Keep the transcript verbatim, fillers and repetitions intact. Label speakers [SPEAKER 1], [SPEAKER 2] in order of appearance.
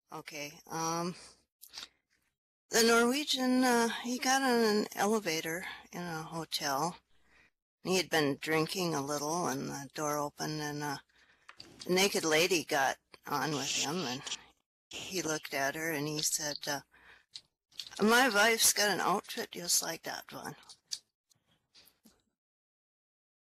[SPEAKER 1] Okay. Um, the Norwegian, uh, he got on an elevator in a hotel. He had been drinking a little, and the door opened, and a naked lady got on with him, and he looked at her, and he said, uh, "My wife's got an outfit just like that one."